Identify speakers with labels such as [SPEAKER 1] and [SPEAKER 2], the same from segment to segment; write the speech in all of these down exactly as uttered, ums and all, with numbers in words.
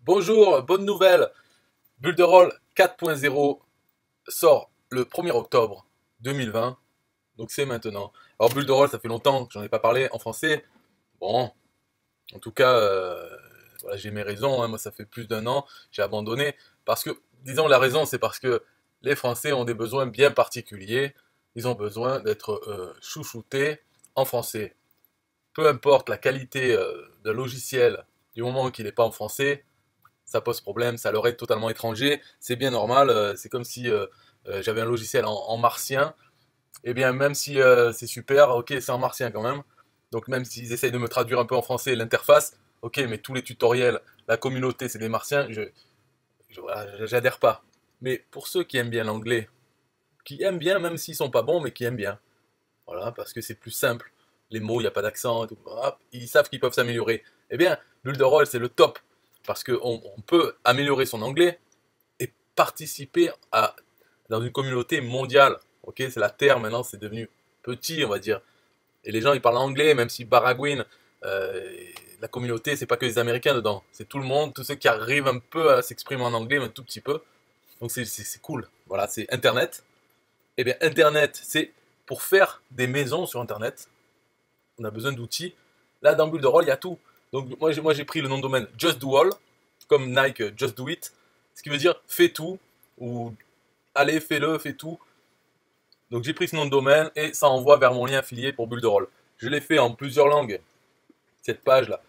[SPEAKER 1] Bonjour, bonne nouvelle. Bulle de rôle quatre point zéro sort le premier octobre deux mille vingt. Donc c'est maintenant. Alors Bulle de rôle, ça fait longtemps que j'en ai pas parlé en français. Bon, en tout cas, euh, voilà, j'ai mes raisons. Hein. Moi, ça fait plus d'un an, j'ai abandonné. Parce que, disons, la raison, c'est parce que les Français ont des besoins bien particuliers. Ils ont besoin d'être euh, chouchoutés en français. Peu importe la qualité euh, d'un logiciel, du moment qu'il n'est pas en français, ça pose problème, ça leur est totalement étranger, c'est bien normal, euh, c'est comme si euh, euh, j'avais un logiciel en, en martien, et bien même si euh, c'est super, ok c'est en martien quand même, donc même s'ils essayent de me traduire un peu en français l'interface, ok mais tous les tutoriels, la communauté c'est des martiens, je, je voilà, j'adhère pas. Mais pour ceux qui aiment bien l'anglais, qui aiment bien même s'ils sont pas bons mais qui aiment bien, voilà, parce que c'est plus simple, les mots, il n'y a pas d'accent, et tout, hop, ils savent qu'ils peuvent s'améliorer. Eh bien, Bulle de rôle, c'est le top, parce qu'on on peut améliorer son anglais et participer à, dans une communauté mondiale. Ok, c'est la Terre maintenant, c'est devenu petit, on va dire. Et les gens, ils parlent anglais, même si baragouine, euh, la communauté, c'est pas que les Américains dedans, c'est tout le monde, tous ceux qui arrivent un peu à s'exprimer en anglais, un tout petit peu. Donc c'est cool. Voilà, c'est Internet. Eh bien, Internet, c'est pour faire des maisons sur Internet. On a besoin d'outils. Là, dans Bulle de rôle, il y a tout. Donc, moi, j'ai, moi, j'ai pris le nom de domaine Just Do All, comme Nike, Just Do It, ce qui veut dire fais tout, ou allez, fais-le, fais tout. Donc, j'ai pris ce nom de domaine et ça envoie vers mon lien affilié pour Bulle de rôle. Je l'ai fait en plusieurs langues, cette page-là.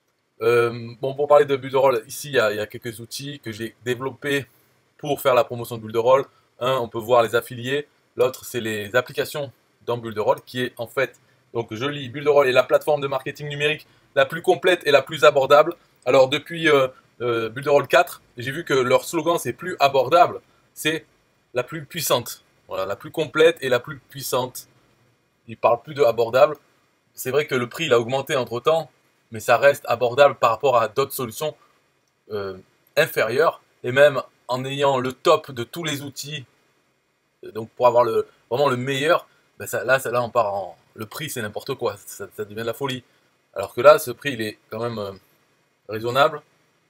[SPEAKER 1] Euh, bon, pour parler de Bulle de rôle, ici, il y, a, il y a quelques outils que j'ai développés pour faire la promotion de Bulle de rôle. Un, on peut voir les affiliés. L'autre, c'est les applications dans Bulle de rôle, qui est en fait, donc je lis, Bulle de rôle est la plateforme de marketing numérique la plus complète et la plus abordable. Alors depuis euh, euh, Bulle de rôle quatre, j'ai vu que leur slogan c'est plus abordable, c'est la plus puissante. Voilà, la plus complète et la plus puissante. Ils parlent plus de abordable. C'est vrai que le prix il a augmenté entre temps, mais ça reste abordable par rapport à d'autres solutions euh, inférieures. Et même en ayant le top de tous les outils, donc pour avoir le, vraiment le meilleur, ben ça, là, ça, là on part en... Le prix c'est n'importe quoi, ça, ça devient de la folie. Alors que là, ce prix il est quand même euh, raisonnable.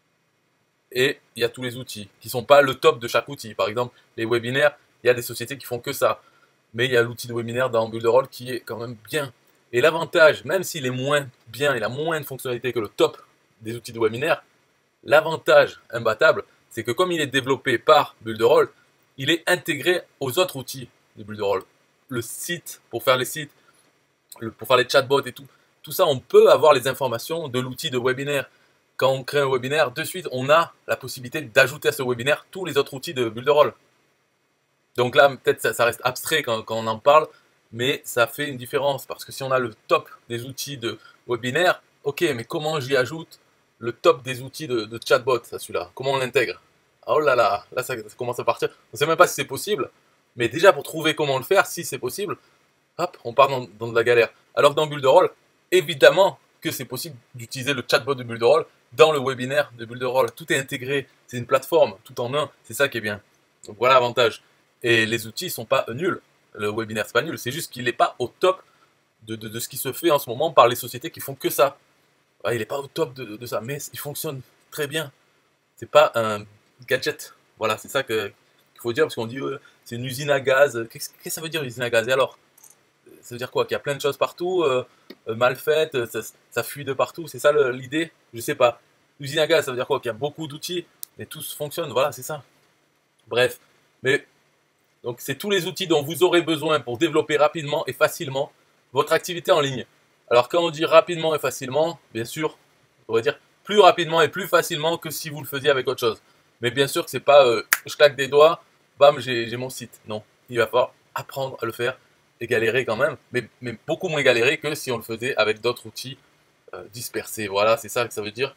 [SPEAKER 1] Et il y a tous les outils qui ne sont pas le top de chaque outil. Par exemple, les webinaires, il y a des sociétés qui font que ça. Mais il y a l'outil de webinaire dans Bulle de rôle qui est quand même bien. Et l'avantage, même s'il est moins bien, il a moins de fonctionnalités que le top des outils de webinaire, l'avantage imbattable, c'est que comme il est développé par Bulle de rôle, il est intégré aux autres outils de Bulle de rôle. Le site, pour faire les sites, le, pour faire les chatbots et tout, tout ça, on peut avoir les informations de l'outil de webinaire. Quand on crée un webinaire, de suite, on a la possibilité d'ajouter à ce webinaire tous les autres outils de Bulle de rôle. Donc là, peut-être ça, ça reste abstrait quand, quand on en parle, mais ça fait une différence. Parce que si on a le top des outils de webinaire, ok, mais comment j'y ajoute le top des outils de, de chatbot, celui-là? Comment on l'intègre? Oh là là, là ça, ça commence à partir. On ne sait même pas si c'est possible, mais déjà pour trouver comment le faire, si c'est possible, hop, on part dans, dans de la galère. Alors que dans Bulle de rôle, évidemment que c'est possible d'utiliser le chatbot de Bulle de rôle dans le webinaire de Bulle de rôle. Tout est intégré, c'est une plateforme, tout en un, c'est ça qui est bien. Donc voilà l'avantage. Et les outils ne sont pas nuls. Le webinaire, c'est pas nul, c'est juste qu'il n'est pas au top de, de, de ce qui se fait en ce moment par les sociétés qui font que ça. Ouais, il n'est pas au top de, de ça, mais il fonctionne très bien. C'est pas un gadget. Voilà, c'est ça que, qu'il faut dire, parce qu'on dit euh, c'est une usine à gaz. Qu'est-ce que ça veut dire une usine à gaz? Et alors? Ça veut dire quoi? Qu'il y a plein de choses partout, euh, euh, mal faites, ça, ça fuit de partout, c'est ça l'idée? Je sais pas. Usine à gaz, ça veut dire quoi? Qu'il y a beaucoup d'outils, mais tous fonctionnent, voilà, c'est ça. Bref, mais donc c'est tous les outils dont vous aurez besoin pour développer rapidement et facilement votre activité en ligne. Alors quand on dit rapidement et facilement, bien sûr, on va dire plus rapidement et plus facilement que si vous le faisiez avec autre chose. Mais bien sûr que c'est pas euh, je claque des doigts, bam, j'ai mon site. Non, il va falloir apprendre à le faire et galérer quand même, mais, mais beaucoup moins galérer que si on le faisait avec d'autres outils euh, dispersés. Voilà, c'est ça que ça veut dire.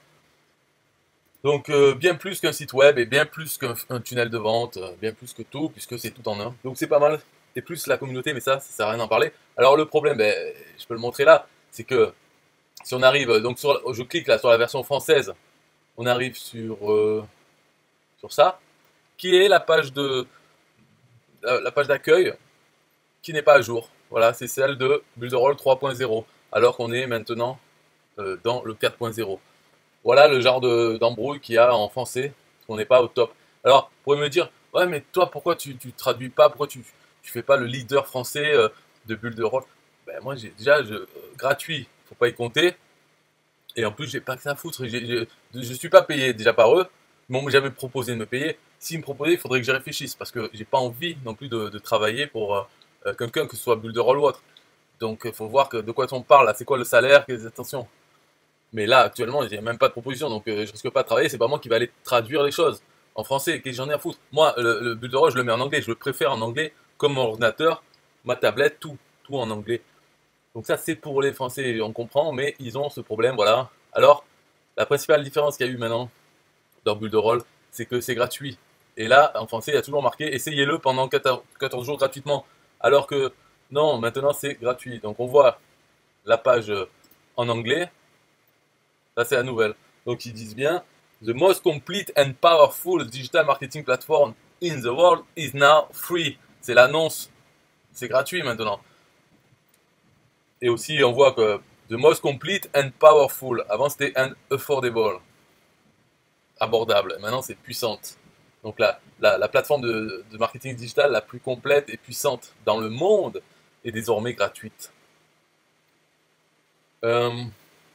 [SPEAKER 1] Donc euh, bien plus qu'un site web et bien plus qu'un tunnel de vente, euh, bien plus que tout, puisque c'est tout en un. Donc c'est pas mal. Et plus la communauté, mais ça, ça sert à rien d'en parler. Alors le problème, ben, je peux le montrer là, c'est que si on arrive, donc sur, je clique là sur la version française, on arrive sur, euh, sur ça, qui est la page de la, la page d'accueil qui n'est pas à jour. Voilà, c'est celle de Bulle de rôle trois point zéro, alors qu'on est maintenant euh, dans le quatre point zéro. Voilà le genre de- d'embrouille qu'il y a en français, on n'est pas au top. Alors, vous pourriez me dire, ouais, mais toi, pourquoi tu, tu traduis pas, pourquoi tu, tu fais pas le leader français euh, de Bulle de rôle? Ben, moi, j'ai déjà, je, euh, gratuit, faut pas y compter. Et en plus, j'ai pas que ça à foutre. J'ai- j'ai- je suis pas payé déjà par eux. Ils m'ont jamais proposé de me payer. S'ils me proposaient, il faudrait que j'y réfléchisse parce que j'ai pas envie non plus de, de travailler pour euh, euh, quelqu'un, que ce soit Bulle de rôle ou autre. Donc, il faut voir que, de quoi on parle là. C'est quoi le salaire? Quelles attention. Mais là, actuellement, j'ai même pas de proposition, donc euh, je risque pas de travailler. C'est pas moi qui va aller traduire les choses en français. Qu'est-ce que j'en ai à foutre? Moi, le, le but de rôle, je le mets en anglais. Je le préfère en anglais, comme mon ordinateur, ma tablette, tout, tout en anglais. Donc ça, c'est pour les Français, on comprend, mais ils ont ce problème, voilà. Alors, la principale différence qu'il y a eu maintenant dans Bulle de rôle, c'est que c'est gratuit. Et là, en français, il y a toujours marqué essayez-le pendant quatorze jours gratuitement. Alors que non, maintenant c'est gratuit. Donc on voit la page euh, en anglais. Ça, c'est la nouvelle. Donc, ils disent bien The most complete and powerful digital marketing platform in the world is now free. C'est l'annonce. C'est gratuit maintenant. Et aussi, on voit que The most complete and powerful. Avant, c'était and affordable. Abordable. Maintenant, c'est puissante. Donc, la, la, la plateforme de, de marketing digital la plus complète et puissante dans le monde est désormais gratuite. Euh,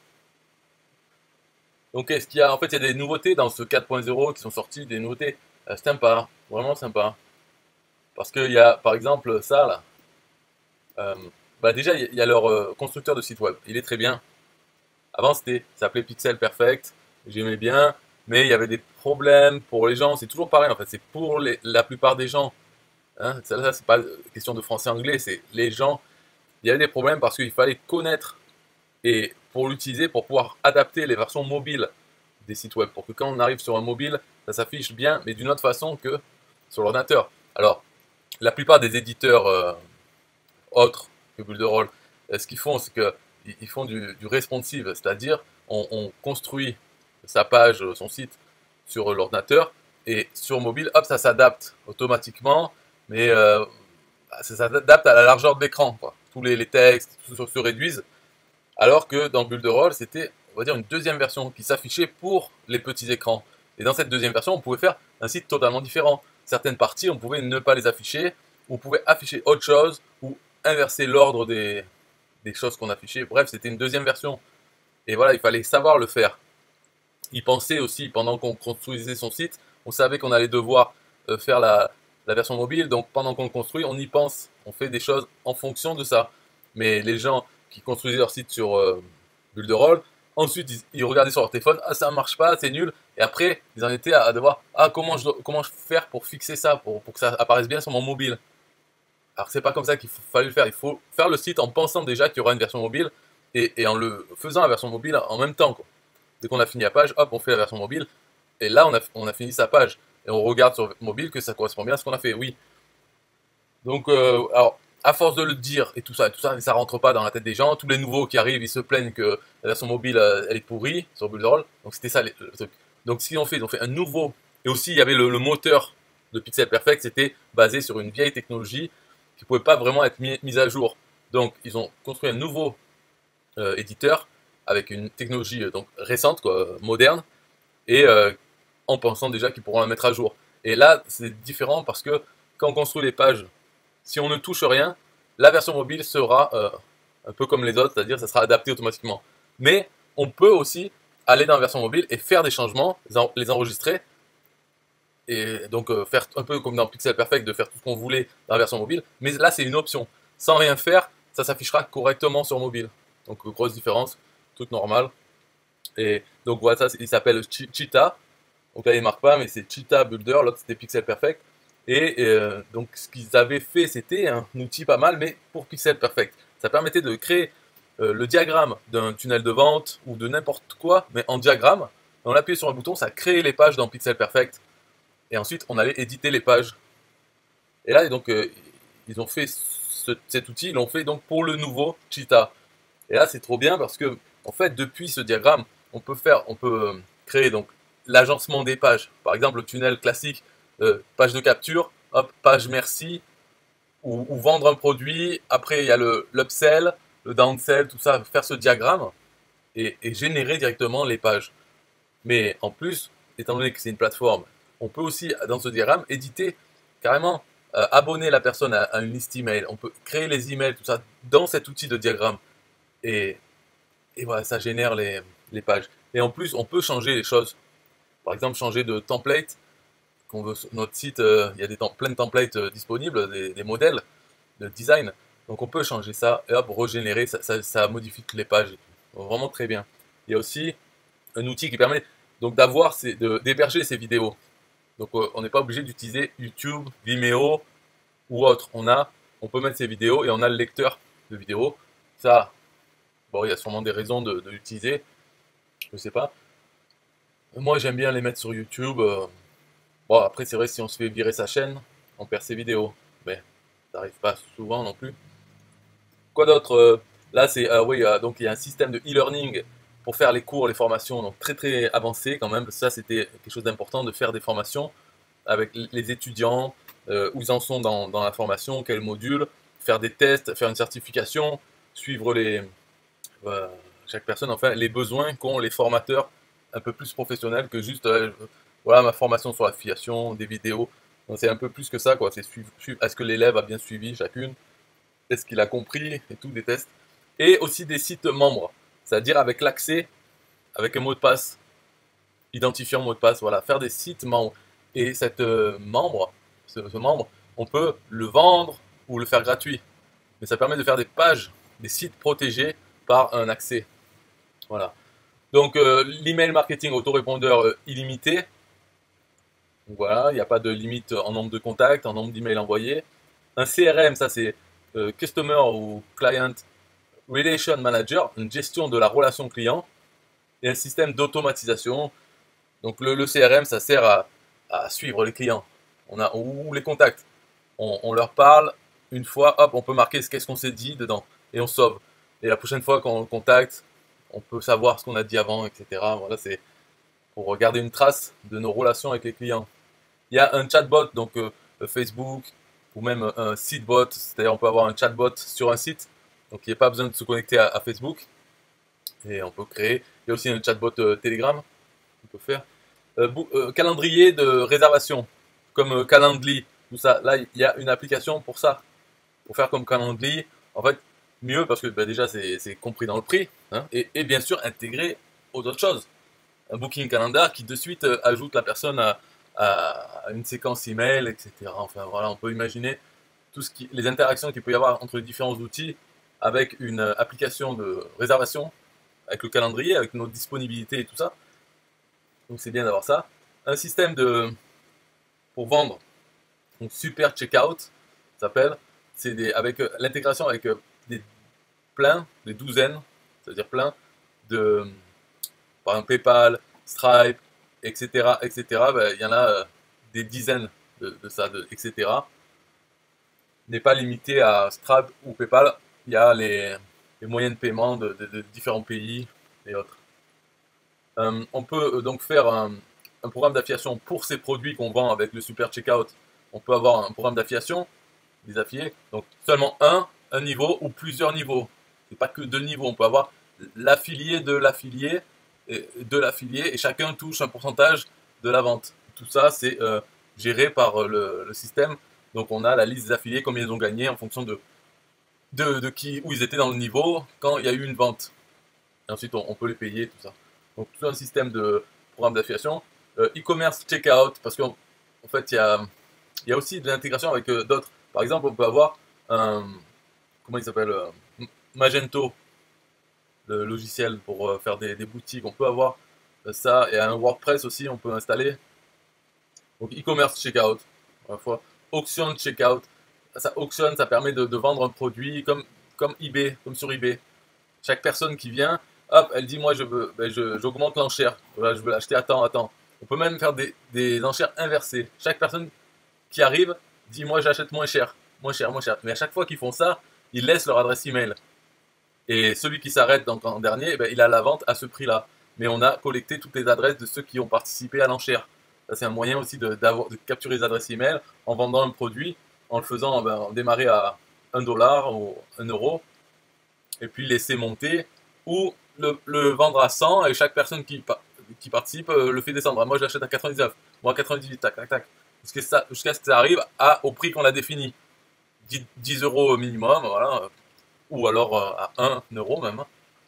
[SPEAKER 1] Donc, est-ce qu'il y a, en fait, il y a des nouveautés dans ce quatre point zéro qui sont sorties, des nouveautés euh, sympas, vraiment sympas. Parce qu'il y a, par exemple, ça, là. Euh, bah déjà, il y a leur euh, constructeur de site web. Il est très bien. Avant, c'était, ça s'appelait Pixel Perfect. J'aimais bien. Mais il y avait des problèmes pour les gens. C'est toujours pareil, en fait. C'est pour les, la plupart des gens. Hein. Ça, ça c'est pas question de français-anglais. C'est les gens. Il y avait des problèmes parce qu'il fallait connaître et pour l'utiliser, pour pouvoir adapter les versions mobiles des sites web, pour que quand on arrive sur un mobile, ça s'affiche bien, mais d'une autre façon que sur l'ordinateur. Alors, la plupart des éditeurs euh, autres que Bulle de rôle, euh, ce qu'ils font, c'est qu'ils font du, du responsive, c'est-à-dire on, on construit sa page, son site sur l'ordinateur, et sur mobile, hop, ça s'adapte automatiquement, mais euh, ça s'adapte à la largeur de l'écran. Tous les, les textes tout se réduisent, alors que dans Bulle de rôle, c'était, on va dire, une deuxième version qui s'affichait pour les petits écrans. Et dans cette deuxième version, on pouvait faire un site totalement différent. Certaines parties, on pouvait ne pas les afficher, on pouvait afficher autre chose, ou inverser l'ordre des, des choses qu'on affichait. Bref, c'était une deuxième version. Et voilà, il fallait savoir le faire. Il pensait aussi, pendant qu'on construisait son site, on savait qu'on allait devoir euh, faire la, la version mobile, donc pendant qu'on construit, on y pense, on fait des choses en fonction de ça. Mais les gens qui construisaient leur site sur euh, Bulle de rôle, ensuite ils, ils regardaient sur leur téléphone, ah ça marche pas, c'est nul, et après ils en étaient à, à devoir, ah comment je, dois- comment je faire pour fixer ça, pour, pour que ça apparaisse bien sur mon mobile. Alors c'est pas comme ça qu'il faut- fallait le faire, il faut faire le site en pensant déjà qu'il y aura une version mobile, et, et en le faisant la version mobile en même temps, quoi. Dès qu'on a fini la page, hop, on fait la version mobile. Et là, on a, on a fini sa page. Et on regarde sur mobile que ça correspond bien à ce qu'on a fait. Oui. Donc, euh, alors, à force de le dire et tout ça, et tout ça, ça rentre pas dans la tête des gens. Tous les nouveaux qui arrivent, ils se plaignent que la version mobile, euh, elle est pourrie sur Bulle de rôle. Donc, c'était ça les- le truc. Donc, ce qu'ils ont fait, ils ont fait un nouveau. Et aussi, il y avait le, le moteur de Pixel Perfect. C'était basé sur une vieille technologie qui pouvait pas vraiment être mis, mise à jour. Donc, ils ont construit un nouveau euh, éditeur avec une technologie euh, donc récente, quoi, moderne, et euh, en pensant déjà qu'ils pourront la mettre à jour. Et là, c'est différent parce que quand on construit les pages, si on ne touche rien, la version mobile sera euh, un peu comme les autres, c'est-à-dire ça sera adapté automatiquement. Mais on peut aussi aller dans la version mobile et faire des changements, les enregistrer, et donc euh, faire un peu comme dans Pixel Perfect, de faire tout ce qu'on voulait dans la version mobile. Mais là, c'est une option. Sans rien faire, ça s'affichera correctement sur mobile. Donc, euh, grosse différence, toute normale. Et donc voilà, ça, il s'appelle Cheetah. Donc là, il marque pas, mais c'est Cheetah Builder. L'autre, c'était Pixel Perfect. Et euh, donc, ce qu'ils avaient fait, c'était un outil pas mal, mais pour Pixel Perfect. Ça permettait de créer euh, le diagramme d'un tunnel de vente ou de n'importe quoi, mais en diagramme. On appuyait sur un bouton, ça créait les pages dans Pixel Perfect. Et ensuite, on allait éditer les pages. Et là, donc, euh, ils ont fait ce- cet outil, ils l'ont fait donc pour le nouveau Cheetah. Et là, c'est trop bien parce que, en fait, depuis ce diagramme, on peut faire, on peut euh, créer donc l'agencement des pages. Par exemple, le tunnel classique, euh, page de capture, hop, page merci, ou, ou vendre un produit. Après, il y a le l'upsell, le downsell, tout ça. Faire ce diagramme et, et générer directement les pages. Mais en plus, étant donné que c'est une plateforme, on peut aussi, dans ce diagramme, éditer carrément, euh, abonner la personne à, à une liste email. On peut créer les emails, tout ça, dans cet outil de diagramme. Et, et voilà, ça génère les, les pages. Et en plus, on peut changer les choses. Par exemple, changer de template. Qu'on veut sur notre site, euh, il y a des plein de templates euh, disponibles, des, des modèles de design. Donc on peut changer ça et hop, régénérer, ça, ça, ça modifie toutes les pages. Donc, vraiment très bien. Il y a aussi un outil qui permet donc d'avoir, d'héberger ces vidéos. Donc euh, on n'est pas obligé d'utiliser YouTube, Vimeo ou autre. On a, on peut mettre ces vidéos et on a le lecteur de vidéos. Ça, bon, il y a sûrement des raisons de, de l'utiliser. Je sais pas. Moi, j'aime bien les mettre sur YouTube. Euh, bon, après, c'est vrai, si on se fait virer sa chaîne, on perd ses vidéos. Mais ça n'arrive pas souvent non plus. Quoi d'autre? euh, Là, c'est, euh, oui, euh, donc il y a un système de e-learning pour faire les cours, les formations, donc très très avancé quand même. Ça, c'était quelque chose d'important de faire des formations avec les étudiants, euh, où ils en sont dans, dans la formation, quel module, faire des tests, faire une certification, suivre les, euh, chaque personne, enfin, les besoins qu'ont les formateurs un peu plus professionnels que juste, euh, voilà, ma formation sur l'affiliation, des vidéos. Donc c'est un peu plus que ça, quoi. C'est suivre, suivre, est-ce que l'élève a bien suivi chacune, est-ce qu'il a compris, et tout, des tests. Et aussi des sites membres, c'est-à-dire avec l'accès, avec un mot de passe, identifiant mot de passe, voilà, faire des sites membres. Et cette euh, membre, ce, ce membre, on peut le vendre ou le faire gratuit. Mais ça permet de faire des pages, des sites protégés par un accès. Voilà. Donc euh, l'email marketing autorépondeur euh, illimité. Donc, voilà, il n'y a pas de limite en nombre de contacts, en nombre d'emails envoyés. Un C R M, ça c'est euh, Customer ou Client Relation Manager, une gestion de la relation client. Et un système d'automatisation. Donc le, le C R M, ça sert à, à suivre les clients. On a, ou les contacts. On, on leur parle, une fois, hop, on peut marquer ce qu'est-ce qu'on s'est dit dedans. Et on sauve. Et la prochaine fois qu'on le contacte, on peut savoir ce qu'on a dit avant, et cetera. Voilà, c'est pour garder une trace de nos relations avec les clients. Il y a un chatbot, donc euh, Facebook, ou même un site bot, c'est-à-dire on peut avoir un chatbot sur un site, donc il n'y a pas besoin de se connecter à, à Facebook, et on peut créer. Il y a aussi un chatbot euh, Telegram, on peut faire. Euh, euh, calendrier de réservation, comme euh, Calendly, tout ça. Là, il y a une application pour ça, pour faire comme Calendly. En fait, mieux parce que bah, déjà c'est compris dans le prix, hein, et, et bien sûr intégré aux autres choses. Un booking calendar qui de suite euh, ajoute la personne à, à, à une séquence email, et cetera. Enfin voilà, on peut imaginer tout ce qui, les interactions qu'il peut y avoir entre les différents outils avec une euh, application de réservation, avec le calendrier, avec nos disponibilités et tout ça. Donc c'est bien d'avoir ça. Un système de pour vendre, donc super checkout, ça s'appelle. C'est des avec euh, l'intégration avec euh, des plein, des douzaines, c'est-à-dire plein de, par exemple PayPal, Stripe, et cetera, et cetera. Ben, il y en a euh, des dizaines de, de ça, de, et cetera. N'est pas limité à Stripe ou PayPal. Il y a les, les moyens de paiement de, de, de différents pays et autres. Euh, on peut euh, donc faire un, un programme d'affiliation pour ces produits qu'on vend avec le super checkout. On peut avoir un programme d'affiliation, des affiliés, donc seulement un, un niveau ou plusieurs niveaux. C'est pas que deux niveaux, on peut avoir l'affilié de l'affilié et de l'affilié et chacun touche un pourcentage de la vente. Tout ça c'est euh, géré par le, le système. Donc on a la liste des affiliés, combien ils ont gagné en fonction de, de, de qui, où ils étaient dans le niveau quand il y a eu une vente. Et ensuite on, on peut les payer, tout ça. Donc tout un système de programme d'affiliation. Euh, e-commerce checkout, parce qu'en en fait il y a, il y a aussi de l'intégration avec euh, d'autres. Par exemple, on peut avoir un, comment il s'appelle, euh, Magento, le logiciel pour euh, faire des, des boutiques. On peut avoir euh, ça et un WordPress aussi, on peut installer. Donc e-commerce checkout, à la fois. Auction checkout. Ça auctionne, ça permet de, de vendre un produit comme, comme eBay, comme sur eBay. Chaque personne qui vient, hop, elle dit moi je veux, ben je, j'augmente l'enchère. Voilà, je veux l'acheter à temps, à temps. On peut même faire des, des enchères inversées. Chaque personne qui arrive dit moi j'achète moins cher, moins cher, moins cher. Mais à chaque fois qu'ils font ça, ils laissent leur adresse email. Et celui qui s'arrête donc en dernier, ben, il a la vente à ce prix-là. Mais on a collecté toutes les adresses de ceux qui ont participé à l'enchère. Ça c'est un moyen aussi de, de capturer les adresses email en vendant un produit, en le faisant ben, démarrer à un dollar ou un euro, et puis laisser monter, ou le, le vendre à cent, et chaque personne qui, qui participe euh, le fait descendre. Moi, je l'achète à quatre-vingt-dix-neuf, moi à quatre-vingt-dix-huit, tac, tac, tac. Jusqu'à ça, jusqu'à ce que ça arrive à, au prix qu'on a défini. dix euros minimum, voilà. Ou alors euh, à un euro même.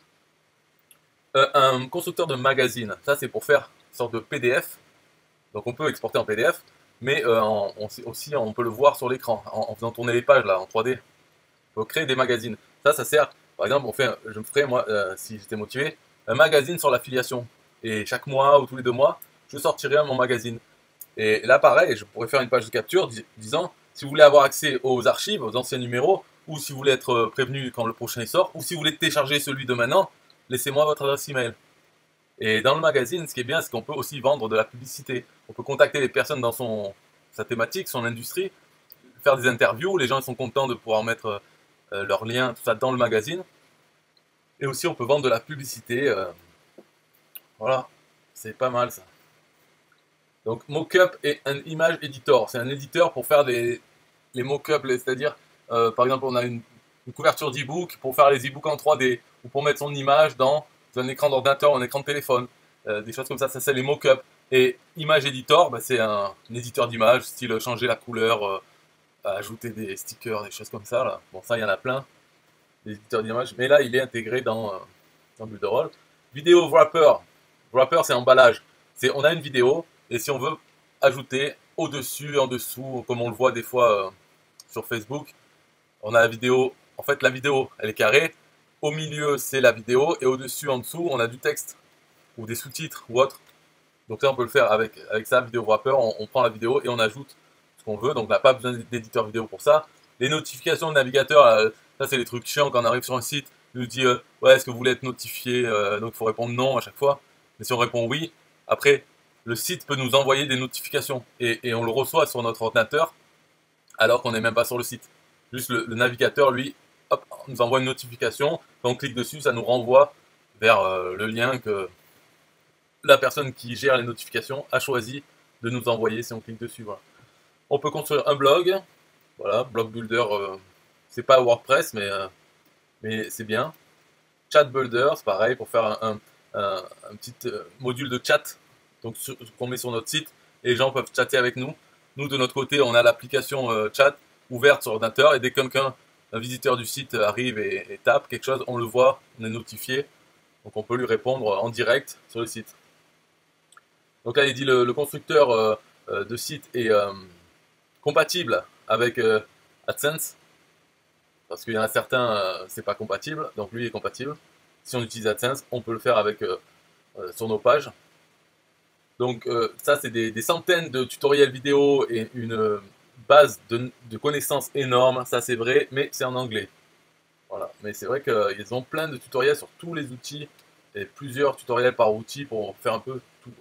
[SPEAKER 1] Euh, un constructeur de magazine, ça c'est pour faire une sorte de P D F. Donc on peut exporter en P D F, mais euh, on, on, aussi on peut le voir sur l'écran en, en faisant tourner les pages là en trois D. On peut créer des magazines. Ça, ça sert. Par exemple, on fait, je me ferais moi, euh, si j'étais motivé, un magazine sur l'affiliation. Et chaque mois ou tous les deux mois, je sortirais mon magazine. Et là, pareil, je pourrais faire une page de capture dis, disant si vous voulez avoir accès aux archives, aux anciens numéros, ou si vous voulez être prévenu quand le prochain sort, ou si vous voulez télécharger celui de maintenant, laissez-moi votre adresse email. Et dans le magazine, ce qui est bien, c'est qu'on peut aussi vendre de la publicité. On peut contacter les personnes dans son, sa thématique, son industrie, faire des interviews, les gens sont contents de pouvoir mettre euh, leurs liens, tout ça dans le magazine. Et aussi, on peut vendre de la publicité. Euh, voilà, c'est pas mal ça. Donc, Mockup est un image editor. C'est un éditeur pour faire des, les mock-ups, c'est-à-dire, euh, par exemple, on a une, une couverture d'e-book pour faire les e-books en trois D, ou pour mettre son image dans un écran d'ordinateur ou un écran de téléphone, euh, des choses comme ça, ça c'est les mock-ups. Et Image Editor, bah, c'est un, un éditeur d'image, style changer la couleur, euh, ajouter des stickers, des choses comme ça. Là. Bon, ça, il y en a plein, des éditeurs d'image, mais là, il est intégré dans, euh, dans Builderall. Vidéo Wrapper, Wrapper, c'est emballage. C'est, on a une vidéo, et si on veut ajouter au-dessus, en dessous, comme on le voit des fois euh, sur Facebook, on a la vidéo, en fait, la vidéo, elle est carrée. Au milieu, c'est la vidéo, et au-dessus, en dessous, on a du texte, ou des sous-titres, ou autre. Donc là, on peut le faire avec, avec ça, vidéo wrapper, on, on prend la vidéo et on ajoute ce qu'on veut, donc on n'a pas besoin d'éditeur vidéo pour ça. Les notifications de navigateur, euh, ça c'est les trucs chiants quand on arrive sur un site, il nous dit euh, ouais, est-ce que vous voulez être notifié, euh, donc il faut répondre non à chaque fois. Mais si on répond oui, après, le site peut nous envoyer des notifications, et, et on le reçoit sur notre ordinateur, alors qu'on n'est même pas sur le site. Juste le, le navigateur, lui, hop, nous envoie une notification, quand on clique dessus, ça nous renvoie vers euh, le lien que la personne qui gère les notifications a choisi de nous envoyer si on clique dessus. Voilà. On peut construire un blog, voilà, blog builder, euh, c'est pas WordPress, mais, euh, mais c'est bien. Chat builder, c'est pareil, pour faire un, un, un, un petit euh, module de chat donc qu'on met sur notre site, et les gens peuvent chatter avec nous. Nous, de notre côté, on a l'application euh, chat ouverte sur l'ordinateur, et dès que quelqu'un, un visiteur du site arrive et, et tape quelque chose, on le voit, on est notifié, donc on peut lui répondre en direct sur le site. Donc là, il dit le, le constructeur euh, euh, de site est euh, compatible avec euh, AdSense, parce qu'il y en a certains, euh, c'est pas compatible, donc lui est compatible. Si on utilise AdSense, on peut le faire avec euh, euh, sur nos pages. Donc euh, ça, c'est des, des centaines de tutoriels vidéo et une euh, base de, de connaissances énorme, ça c'est vrai, mais c'est en anglais. Voilà. Mais c'est vrai qu'ils ont plein de tutoriels sur tous les outils, et plusieurs tutoriels par outil pour faire un peu tout.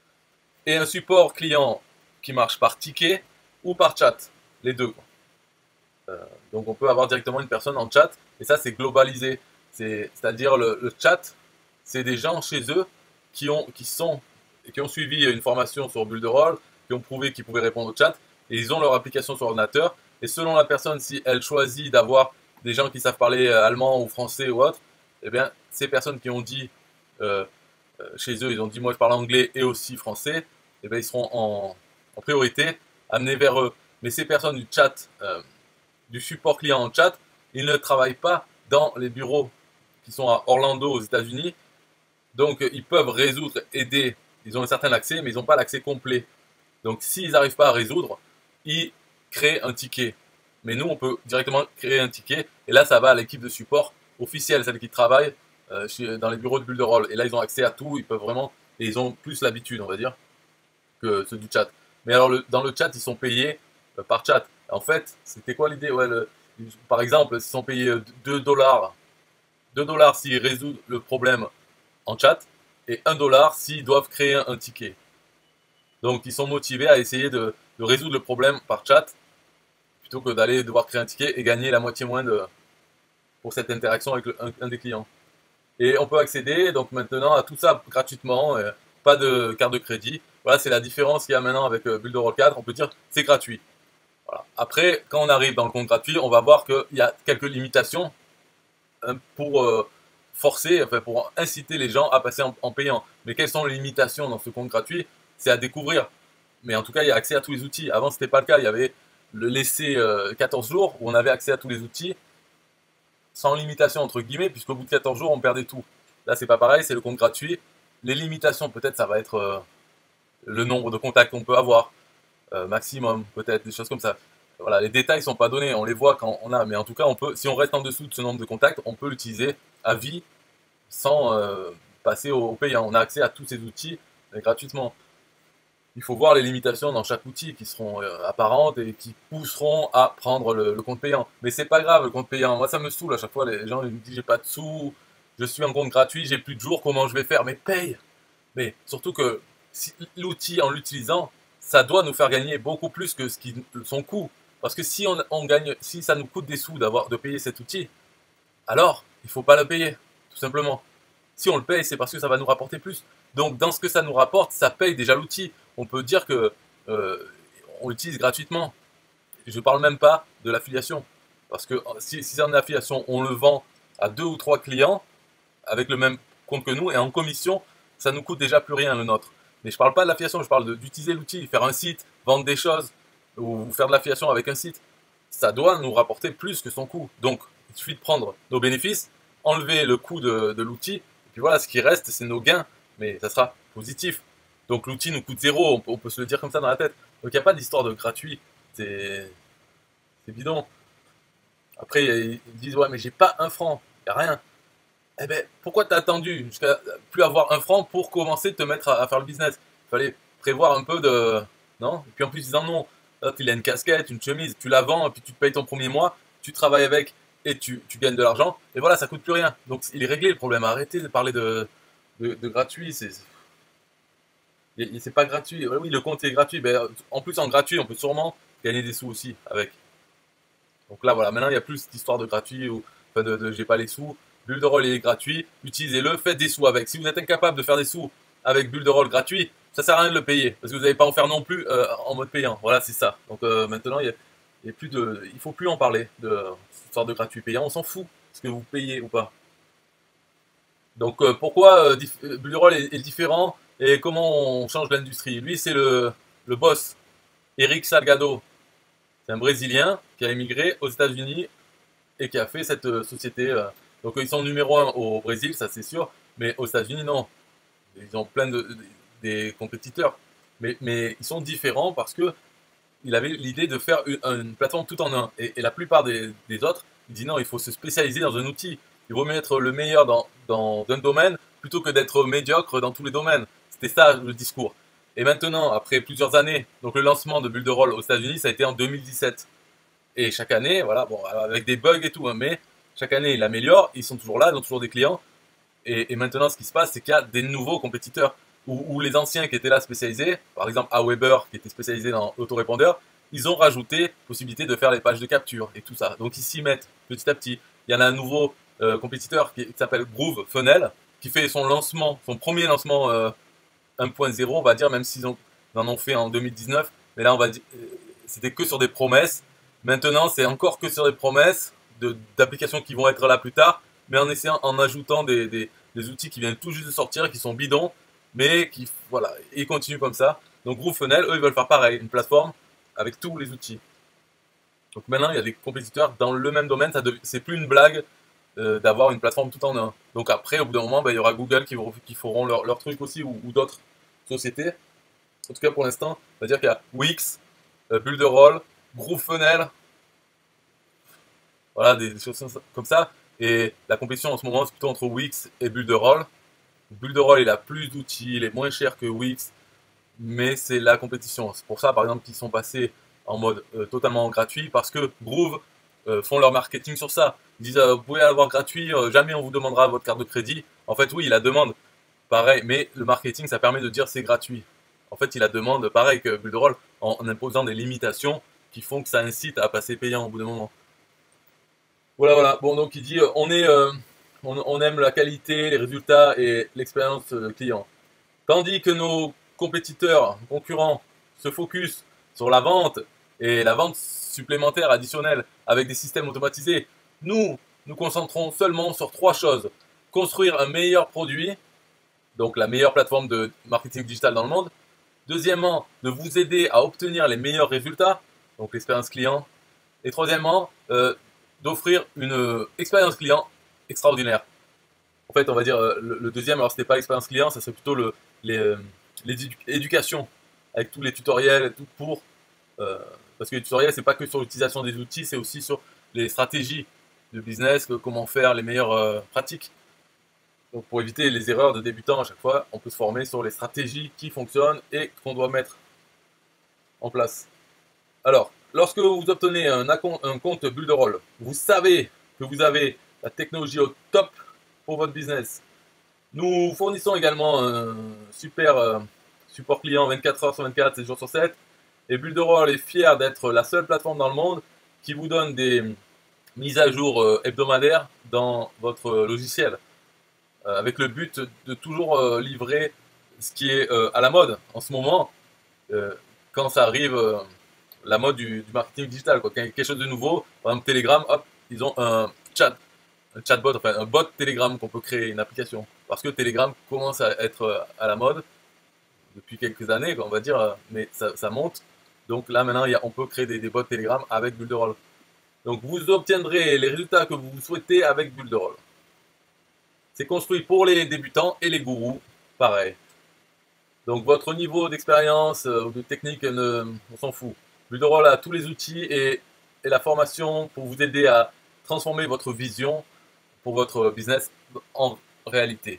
[SPEAKER 1] Et un support client qui marche par ticket ou par chat, les deux. Euh, donc on peut avoir directement une personne en chat, et ça c'est globalisé. C'est-à-dire le, le chat, c'est des gens chez eux qui ont, qui, sont, qui ont suivi une formation sur Builderall, qui ont prouvé qu'ils pouvaient répondre au chat, et ils ont leur application sur ordinateur, et selon la personne, si elle choisit d'avoir des gens qui savent parler allemand ou français ou autre, eh bien ces personnes qui ont dit euh, euh, chez eux, ils ont dit moi je parle anglais et aussi français, eh bien, ils seront en, en priorité amenés vers eux. Mais ces personnes du chat, euh, du support client en chat, ils ne travaillent pas dans les bureaux qui sont à Orlando aux États-Unis, donc euh, ils peuvent résoudre, aider, ils ont un certain accès, mais ils n'ont pas l'accès complet. Donc s'ils n'arrivent pas à résoudre, ils créent un ticket. Mais nous, on peut directement créer un ticket, et là, ça va à l'équipe de support officielle, celle qui travaille euh, chez, dans les bureaux de Builderall. Et là, ils ont accès à tout, ils peuvent vraiment, et ils ont plus l'habitude, on va dire, que ceux du chat. Mais alors, le, dans le chat, ils sont payés euh, par chat. En fait, c'était quoi l'idée? Ouais, le, par exemple, ils sont payés deux dollars. deux dollars s'ils résoudent le problème en chat, et un dollar s'ils doivent créer un, un ticket. Donc, ils sont motivés à essayer de, de résoudre le problème par chat, plutôt que d'aller devoir créer un ticket et gagner la moitié moins de, pour cette interaction avec le, un, un des clients. Et on peut accéder donc maintenant à tout ça gratuitement, euh, pas de carte de crédit. Voilà, c'est la différence qu'il y a maintenant avec euh, Builderall quatre. On peut dire c'est gratuit. Voilà. Après, quand on arrive dans le compte gratuit, on va voir qu'il y a quelques limitations hein, pour euh, forcer, enfin pour inciter les gens à passer en, en payant. Mais quelles sont les limitations dans ce compte gratuit? C'est à découvrir. Mais en tout cas, il y a accès à tous les outils. Avant, c'était pas le cas. Il y avait le laisser euh, quatorze jours où on avait accès à tous les outils sans limitation entre guillemets, puisqu'au bout de quatorze jours, on perdait tout. Là, c'est pas pareil, c'est le compte gratuit. Les limitations, peut-être, ça va être euh, le nombre de contacts qu'on peut avoir, euh, maximum, peut-être, des choses comme ça. Voilà, les détails sont pas donnés, on les voit quand on a, mais en tout cas, on peut, si on reste en dessous de ce nombre de contacts, on peut l'utiliser à vie sans euh, passer au, au payant. On a accès à tous ces outils euh, gratuitement. Il faut voir les limitations dans chaque outil qui seront euh, apparentes et qui pousseront à prendre le, le compte payant. Mais c'est pas grave le compte payant. Moi ça me saoule à chaque fois. Les gens ils me disent j'ai pas de sous, je suis en compte gratuit, j'ai plus de jours, comment je vais faire? Mais paye. Mais surtout que si, l'outil en l'utilisant, ça doit nous faire gagner beaucoup plus que ce qui, son coût. Parce que si on, on gagne, si ça nous coûte des sous d'avoir de payer cet outil, alors il faut pas le payer, tout simplement. Si on le paye, c'est parce que ça va nous rapporter plus. Donc, dans ce que ça nous rapporte, ça paye déjà l'outil. On peut dire que euh, on l'utilise gratuitement. Je ne parle même pas de l'affiliation. Parce que si, si c'est en affiliation, on le vend à deux ou trois clients avec le même compte que nous, et en commission, ça nous coûte déjà plus rien le nôtre. Mais je ne parle pas de l'affiliation, je parle d'utiliser l'outil, faire un site, vendre des choses, ou faire de l'affiliation avec un site. Ça doit nous rapporter plus que son coût. Donc, il suffit de prendre nos bénéfices, enlever le coût de, de l'outil, puis voilà, ce qui reste, c'est nos gains, mais ça sera positif. Donc l'outil nous coûte zéro, on peut, on peut se le dire comme ça dans la tête. Donc il n'y a pas d'histoire de gratuit, c'est bidon. Après, ils disent, ouais, mais j'ai pas un franc, il n'y a rien. Eh ben, pourquoi t'as attendu jusqu'à plus avoir un franc pour commencer de te mettre à, à faire le business? Il fallait prévoir un peu de... Non? Et puis en plus, ils disent, non, là, tu as une casquette, une chemise, tu la vends, et puis tu te payes ton premier mois, tu travailles avec, et tu, tu gagnes de l'argent, et voilà, ça coûte plus rien. Donc il est réglé le problème. Arrêtez de parler de, de, de gratuit, c'est c'est pas gratuit. Oui, le compte est gratuit, mais en plus en gratuit, on peut sûrement gagner des sous aussi avec. Donc là, voilà, maintenant il n'y a plus cette histoire de gratuit ou enfin de, de j'ai pas les sous. Bulle de rôle il est gratuit, utilisez-le, faites des sous avec. Si vous êtes incapable de faire des sous avec bulle de rôle gratuit, ça sert à rien de le payer parce que vous n'allez pas en faire non plus euh, en mode payant. Voilà, c'est ça. Donc euh, maintenant, il y a, il y a plus de, il faut plus en parler de cette sorte de gratuit payant. On s'en fout ce que vous payez ou pas. Donc euh, pourquoi euh, bulle de rôle est, est différent et comment on change l'industrie? Lui, c'est le, le boss, Eric Salgado. C'est un Brésilien qui a émigré aux États-Unis et qui a fait cette euh, société. Euh, donc ils sont numéro un au Brésil, ça c'est sûr, mais aux États-Unis non. Ils ont plein de, de des compétiteurs, mais, mais ils sont différents parce que il avait l'idée de faire une, une plateforme tout en un. Et, et la plupart des, des autres, ils disent non, il faut se spécialiser dans un outil. Il vaut mieux être le meilleur dans, dans un domaine plutôt que d'être médiocre dans tous les domaines. C'était ça le discours. Et maintenant, après plusieurs années, donc le lancement de Bulle de Rôle aux États-Unis, ça a été en deux mille dix-sept. Et chaque année, voilà, bon, avec des bugs et tout, hein, mais chaque année, ils l'améliorent, ils sont toujours là, ils ont toujours des clients. Et, et maintenant, ce qui se passe, c'est qu'il y a des nouveaux compétiteurs, ou, ou les anciens qui étaient là spécialisés, par exemple Aweber, qui était spécialisé dans l'autorépondeur, ils ont rajouté possibilité de faire les pages de capture et tout ça. Donc ils s'y mettent petit à petit. Il y en a un nouveau euh, compétiteur qui, qui s'appelle Groove Funnel, qui fait son lancement, son premier lancement euh, un point zéro, on va dire, même s'ils en ont fait en deux mille dix-neuf. Mais là, on va dire, c'était que sur des promesses. Maintenant, c'est encore que sur des promesses d'applications qui vont être là plus tard, mais en essayant, en ajoutant des, des, des outils qui viennent tout juste de sortir, qui sont bidons, mais qui, voilà, ils continuent comme ça. Donc Groove Funnel, eux, ils veulent faire pareil, une plateforme avec tous les outils. Donc maintenant, il y a des compétiteurs dans le même domaine, c'est plus une blague euh, d'avoir une plateforme tout en un. Donc après, au bout d'un moment, bah, il y aura Google qui, qui feront leur, leur truc aussi, ou, ou d'autres sociétés. En tout cas, pour l'instant, on va dire qu'il y a Wix, euh, Bulle de Rôle, Groove Funnel, voilà, des, des choses comme ça. Et la compétition en ce moment, c'est plutôt entre Wix et Bulle de Rôle. Bulle de Rôle, il a plus d'outils, il est moins cher que Wix, mais c'est la compétition. C'est pour ça, par exemple, qu'ils sont passés en mode euh, totalement gratuit, parce que Groove euh, font leur marketing sur ça. Ils disent, euh, vous pouvez l'avoir gratuit, euh, jamais on vous demandera votre carte de crédit. En fait, oui, il la demande, pareil, mais le marketing, ça permet de dire c'est gratuit. En fait, il la demande, pareil que Bulle de Rôle, en, en imposant des limitations qui font que ça incite à passer payant au bout d'un moment. Voilà, voilà. Bon, donc il dit, euh, on est, euh, on, on aime la qualité, les résultats et l'expérience euh, client. Tandis que nos compétiteurs, concurrents, se focus sur la vente et la vente supplémentaire additionnelle avec des systèmes automatisés, nous nous concentrons seulement sur trois choses. construire un meilleur produit, donc la meilleure plateforme de marketing digital dans le monde. Deuxièmement, de vous aider à obtenir les meilleurs résultats, donc l'expérience client. Et troisièmement, euh, d'offrir une euh, expérience client extraordinaire. En fait, on va dire euh, le, le deuxième, alors c'était pas l'expérience client, ça serait plutôt le, les, euh, l'éducation, avec tous les tutoriels et tout pour... Euh, parce que les tutoriels, c'est pas que sur l'utilisation des outils, c'est aussi sur les stratégies de business, que, comment faire les meilleures euh, pratiques. Donc pour éviter les erreurs de débutants à chaque fois, on peut se former sur les stratégies qui fonctionnent et qu'on doit mettre en place. Alors, lorsque vous obtenez un, un compte Builderall, vous savez que vous avez la technologie au top pour votre business. Nous fournissons également un super euh, support client vingt-quatre heures sur vingt-quatre, sept jours sur sept. Et Builderall est fier d'être la seule plateforme dans le monde qui vous donne des mises à jour euh, hebdomadaires dans votre logiciel. Euh, avec le but de toujours euh, livrer ce qui est euh, à la mode en ce moment. Euh, quand ça arrive... Euh, la mode du, du marketing digital, quoi. Quand il y a quelque chose de nouveau, par exemple Telegram, hop, ils ont un chat, un chatbot, enfin un bot Telegram qu'on peut créer, une application. Parce que Telegram commence à être à la mode depuis quelques années, on va dire, mais ça, ça monte. Donc là maintenant, il y a, on peut créer des, des bots Telegram avec Builderall. Donc vous obtiendrez les résultats que vous souhaitez avec Builderall. C'est construit pour les débutants et les gourous, pareil. Donc votre niveau d'expérience ou de technique, ne, on s'en fout. Builderall a tous les outils et, et la formation pour vous aider à transformer votre vision pour votre business en réalité.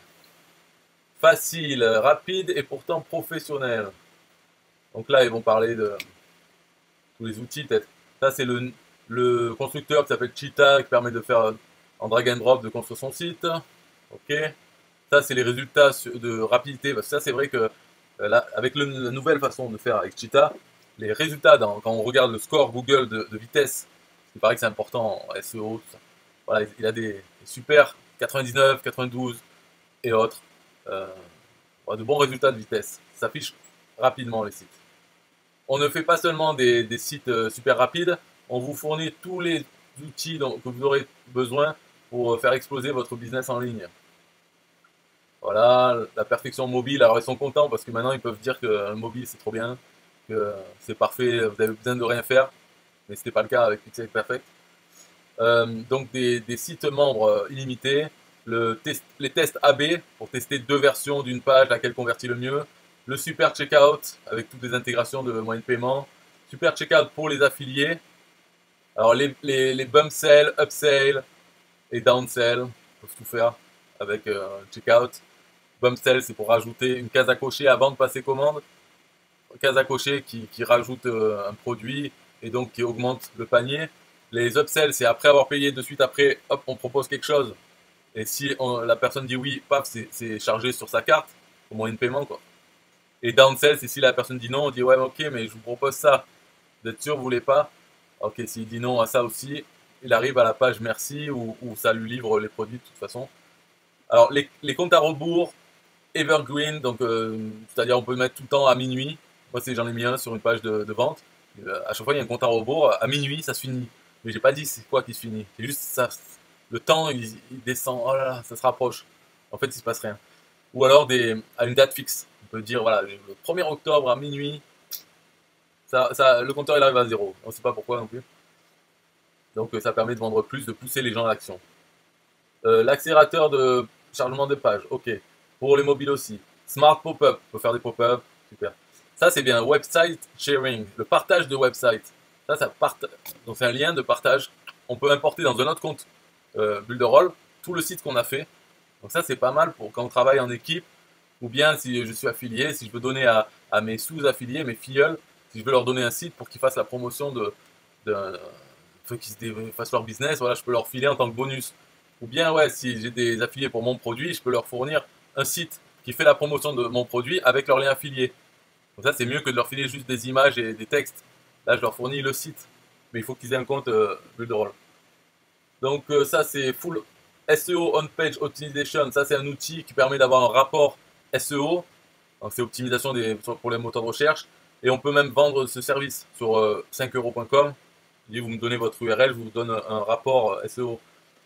[SPEAKER 1] Facile, rapide et pourtant professionnel. Donc là, ils vont parler de tous les outils peut-être. Ça, c'est le, le constructeur qui s'appelle Cheetah qui permet de faire en drag and drop de construire son site. Ok. Ça, c'est les résultats de rapidité. Parce que ça, c'est vrai que là, avec le, la nouvelle façon de faire avec Cheetah, les résultats, dans, quand on regarde le score Google de, de vitesse, il paraît que c'est important en S E O, tout ça. Voilà, il a des, des super quatre-vingt-dix-neuf, quatre-vingt-douze et autres. Euh, de bons résultats de vitesse. Ça s'affiche rapidement les sites. On ne fait pas seulement des, des sites euh, super rapides, on vous fournit tous les outils dont, que vous aurez besoin pour faire exploser votre business en ligne. Voilà, la perfection mobile. Alors ils sont contents parce que maintenant ils peuvent dire que le mobile c'est trop bien, que c'est parfait, vous avez besoin de rien faire, mais ce n'était pas le cas avec Pixel Perfect. Euh, donc des, des sites membres illimités, le test, les tests A B pour tester deux versions d'une page, laquelle convertit le mieux, le super checkout avec toutes les intégrations de moyens de paiement, super checkout pour les affiliés, alors les, les, les bump sell, upsell et downsell, peuvent tout faire avec euh, checkout. Bump sell c'est pour rajouter une case à cocher avant de passer commande, case à cocher qui, qui rajoute euh, un produit et donc qui augmente le panier. Les upsells, c'est après avoir payé de suite après, hop, on propose quelque chose. Et si on, la personne dit oui, paf, c'est chargé sur sa carte, au moyen de paiement, quoi. Et downsell, c'est si la personne dit non, on dit ouais, ok, mais je vous propose ça. Vous êtes sûr, vous voulez pas? Ok, s'il dit non à ça aussi, il arrive à la page merci où, où ça lui livre les produits de toute façon. Alors, les, les comptes à rebours, evergreen, donc euh, c'est-à-dire on peut mettre tout le temps à minuit. Moi, j'en ai mis un sur une page de, de vente. Euh, à chaque fois, il y a un compte à rebours. À minuit, ça se finit. Mais j'ai pas dit c'est quoi qui se finit. C'est juste ça. Le temps, il, il descend. Oh là là, ça se rapproche. En fait, il se passe rien. Ou alors des, à une date fixe. On peut dire voilà, le premier octobre à minuit, ça, ça, le compteur il arrive à zéro. On ne sait pas pourquoi non plus. Donc ça permet de vendre plus, de pousser les gens à l'action. Euh, L'accélérateur de chargement de page. Ok. Pour les mobiles aussi. Smart pop-up. On peut faire des pop-up. Super. Ça c'est bien. Website sharing. Le partage de website. Ça, ça part... Donc c'est un lien de partage. On peut importer dans un autre compte euh, Builderall tout le site qu'on a fait. Donc ça c'est pas mal pour quand on travaille en équipe. Ou bien si je suis affilié, si je veux donner à, à mes sous-affiliés, mes filleuls, si je veux leur donner un site pour qu'ils fassent la promotion de, de, de qu'ils fassent leur business, voilà, je peux leur filer en tant que bonus. Ou bien ouais, si j'ai des affiliés pour mon produit, je peux leur fournir un site qui fait la promotion de mon produit avec leur lien affilié. Donc ça c'est mieux que de leur filer juste des images et des textes. Là je leur fournis le site, mais il faut qu'ils aient un compte euh, Builderall. Donc euh, ça c'est full S E O on-page optimization. Ça c'est un outil qui permet d'avoir un rapport S E O, donc c'est optimisation des, pour les moteurs de recherche, et on peut même vendre ce service sur euh, cinq euros point com. Vous me donnez votre U R L, je vous donne un, un rapport S E O.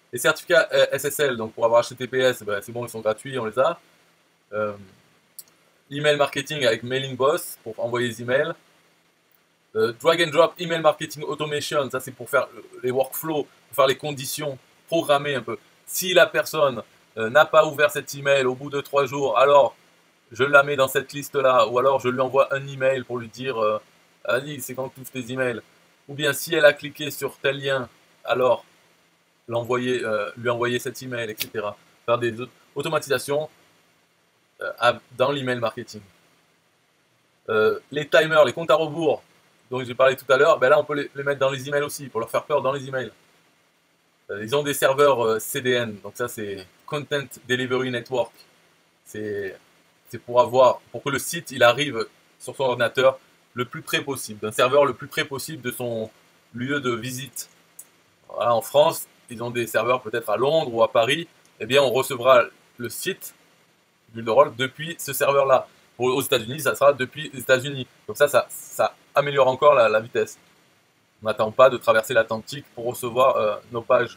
[SPEAKER 1] Les certificats euh, S S L, donc pour avoir H T T P S, ben, c'est bon, ils sont gratuits, on les a. Euh, Email marketing avec Mailing Boss pour envoyer les emails. Euh, drag and drop email marketing automation, ça c'est pour faire les workflows, pour faire les conditions, programmer un peu. Si la personne euh, n'a pas ouvert cet email au bout de trois jours, alors je la mets dans cette liste-là, ou alors je lui envoie un email pour lui dire euh, Ali, c'est quand tu ouvres tes emails. Ou bien si elle a cliqué sur tel lien, alors l'envoyer, euh, lui envoyer cet email, et cetera. Faire des automatisations euh, dans l'email marketing. Euh, les timers, les comptes à rebours, dont j'ai parlé tout à l'heure, ben là on peut les, les, mettre dans les emails aussi, pour leur faire peur dans les emails. Euh, ils ont des serveurs euh, C D N, donc ça c'est Content Delivery Network. C'est pour avoir, pour que le site il arrive sur son ordinateur le plus près possible, d'un serveur le plus près possible de son lieu de visite. Voilà, en France, ils ont des serveurs peut-être à Londres ou à Paris, eh bien on recevra le site Bulle de Rôle depuis ce serveur-là. Aux États-Unis, ça sera depuis les États-Unis. Donc ça, ça, ça améliore encore la, la vitesse. On n'attend pas de traverser l'Atlantique pour recevoir euh, nos pages.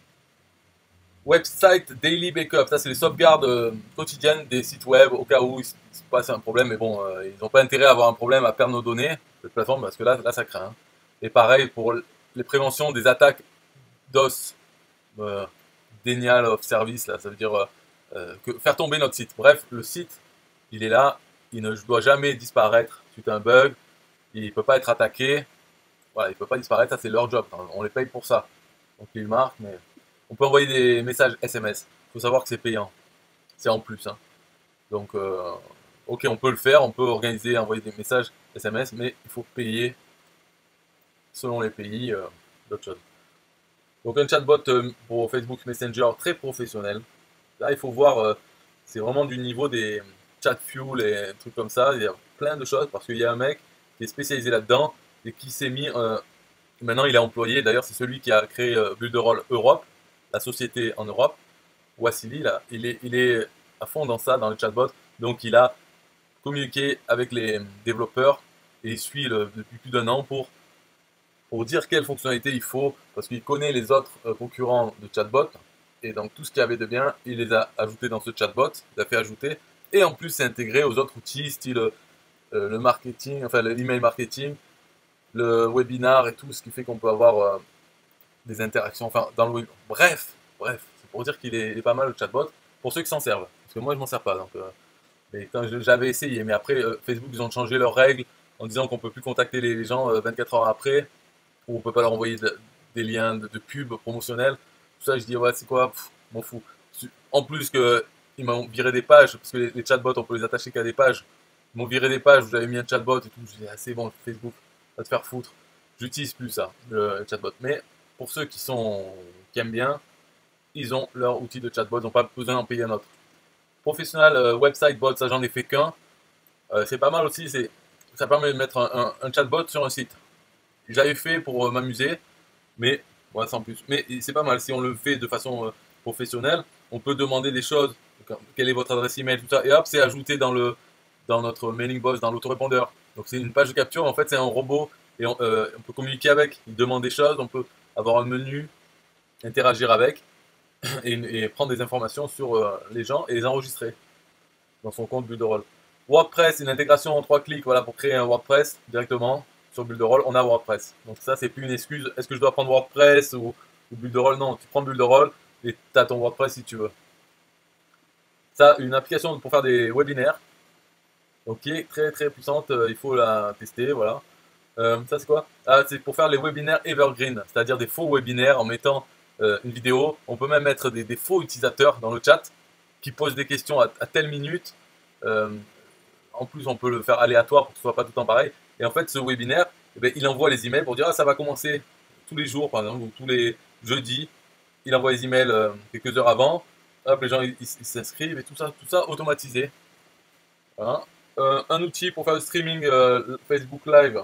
[SPEAKER 1] Website Daily Backup, ça c'est les sauvegardes euh, quotidiennes des sites web au cas où il se passe un problème. Mais bon, euh, ils n'ont pas intérêt à avoir un problème à perdre nos données, cette plateforme, parce que là, là ça craint. Hein. Et pareil pour les préventions des attaques DOS, euh, Denial of Service, là, ça veut dire euh, que faire tomber notre site. Bref, le site, il est là, il ne doit jamais disparaître suite à un bug, il ne peut pas être attaqué, voilà, il ne peut pas disparaître, ça c'est leur job, on les paye pour ça. Donc ils marquent, mais on peut envoyer des messages S M S, il faut savoir que c'est payant, c'est en plus. Hein. Donc, euh, ok, on peut le faire, on peut organiser, envoyer des messages S M S, mais il faut payer selon les pays, euh, d'autres choses. Donc un chatbot euh, pour Facebook Messenger très professionnel. Là, il faut voir, euh, c'est vraiment du niveau des Chatfuel et trucs comme ça. Il y a plein de choses parce qu'il y a un mec qui est spécialisé là-dedans et qui s'est mis. Euh, maintenant, il est employé. D'ailleurs, c'est celui qui a créé euh, Bulle de Rôle Europe, la société en Europe. Wassili, là, il est, il est à fond dans ça, dans le chatbot. Donc, il a communiqué avec les développeurs et il suit le, depuis plus d'un an pour, pour dire quelles fonctionnalités il faut parce qu'il connaît les autres euh, concurrents de chatbot. Et donc tout ce qu'il y avait de bien, il les a ajoutés dans ce chatbot, il a fait ajouter. Et en plus, c'est intégré aux autres outils, style euh, le marketing, enfin l'email marketing, le webinar et tout, ce qui fait qu'on peut avoir euh, des interactions, enfin dans le web. Bref, bref, c'est pour dire qu'il est, est, pas mal le chatbot, pour ceux qui s'en servent. Parce que moi, je m'en sers pas. Donc, euh, mais quand j'avais essayé, mais après, euh, Facebook, ils ont changé leurs règles en disant qu'on peut plus contacter les, les gens euh, vingt-quatre heures après, ou on peut pas leur envoyer de, des liens de, de pub promotionnels. Tout ça, je dis, ouais, c'est quoi, m'en fous. En plus que ils m'ont viré des pages, parce que les, les chatbots, on peut les attacher qu'à des pages. Ils m'ont viré des pages où j'avais mis un chatbot et tout. Je dis, ah, c'est bon, Facebook, va te faire foutre. J'utilise plus ça, le, le chatbot. Mais pour ceux qui sont qui aiment bien, ils ont leur outil de chatbot, ils n'ont pas besoin d'en payer un autre. Professional euh, website bot, ça j'en ai fait qu'un. Euh, c'est pas mal aussi, ça permet de mettre un, un, un chatbot sur un site. J'avais fait pour euh, m'amuser, mais ouais, sans plus. Mais c'est pas mal si on le fait de façon euh, professionnelle. On peut demander des choses. Quelle est votre adresse email, tout ça, et hop, c'est ajouté dans le dans notre mailing box, dans l'autorépondeur. Donc c'est une page de capture. En fait, c'est un robot et on, euh, on peut communiquer avec. Il demande des choses, on peut avoir un menu, interagir avec et, et prendre des informations sur euh, les gens et les enregistrer dans son compte Bulle de Rôle. WordPress, une intégration en trois clics, voilà, pour créer un WordPress directement. Sur Bulle de Rôle, on a WordPress. Donc ça, c'est plus une excuse. Est-ce que je dois prendre WordPress ou, ou Bulle de Rôle? Non, tu prends Bulle de Rôle et tu as ton WordPress si tu veux. Ça, une application pour faire des webinaires. Ok, très très puissante, euh, il faut la tester, voilà. Euh, ça c'est quoi? Ah, c'est pour faire les webinaires evergreen, c'est-à-dire des faux webinaires en mettant euh, une vidéo. On peut même mettre des, des faux utilisateurs dans le chat qui posent des questions à, à telle minute. Euh, en plus, on peut le faire aléatoire pour que ce soit pas tout le temps pareil. Et en fait, ce webinaire, eh bien, il envoie les emails pour dire ah, ça va commencer tous les jours, par exemple, ou tous les jeudis. Il envoie les emails euh, quelques heures avant. Hop, les gens ils s'inscrivent et tout ça, tout ça automatisé. Voilà. Euh, un outil pour faire le streaming euh, Facebook Live.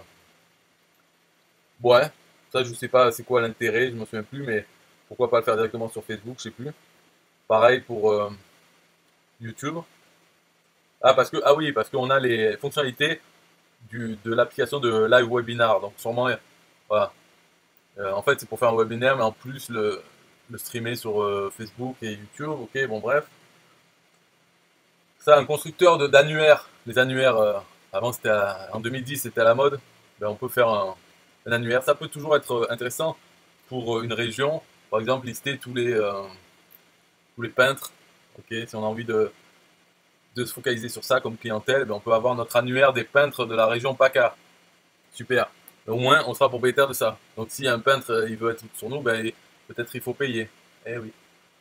[SPEAKER 1] Ouais, ça je sais pas c'est quoi l'intérêt, je me souviens plus, mais pourquoi pas le faire directement sur Facebook, je sais plus. Pareil pour euh, YouTube. Ah parce que ah oui, parce qu'on a les fonctionnalités du, de l'application de Live Webinar. Donc sûrement, voilà. Euh, en fait, c'est pour faire un webinaire, mais en plus le le streamer sur euh, Facebook et YouTube, ok, bon bref. Ça, un constructeur de- d'annuaires, les annuaires, euh, avant c'était à- en deux mille dix c'était à la mode, ben, on peut faire un, un annuaire. Ça peut toujours être euh, intéressant pour euh, une région, par exemple lister tous les, euh, tous les peintres, ok, si on a envie de, de se focaliser sur ça comme clientèle, ben, on peut avoir notre annuaire des peintres de la région PACA. Super. Au moins, on sera propriétaire de ça. Donc, si un peintre euh, il veut être sur nous, ben, peut-être il faut payer. Eh oui.